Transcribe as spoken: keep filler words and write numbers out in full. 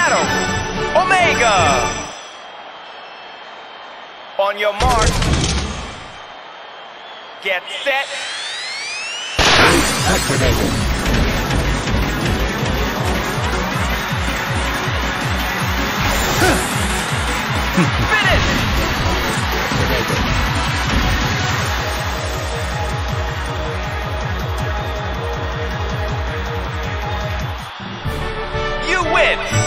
battle, Omega! On your mark, get set. Activated. Finish! You win!